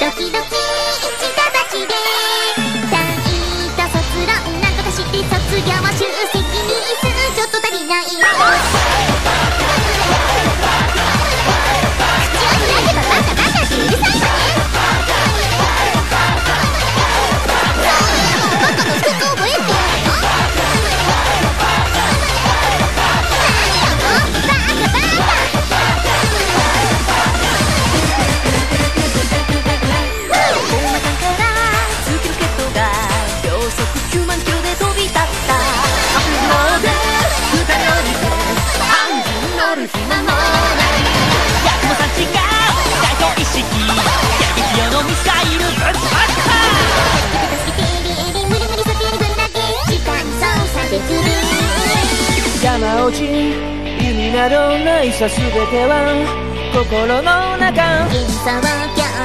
ドキドキ一か八で単位と卒論なんとかして卒業集積日数ちょっと足りない口を開けばバカバカってうるさいわね。そうバカの一つ覚えてやるの。 山落ち意味などないさ全ては心の中。 偏差は